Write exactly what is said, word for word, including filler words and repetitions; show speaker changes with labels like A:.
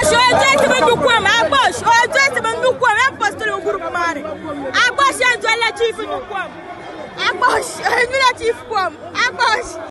A: Agboshi, ojo ti bandu kwam, Agboshi, ojo ti bandu kwam, e pastor o grupo mare. Agboshi anjo la chief nu kwam. Agboshi, nu la chief kwam. Agboshi.